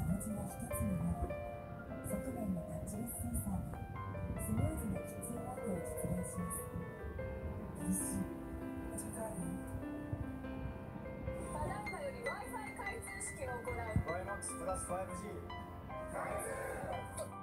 文字が一つになり、側面のタッチレスセンサーがスムーズなキッチンライトを実現します。 ただいまより Wi-Fi 開通式を行う。 YMAX プラス 5G 開通。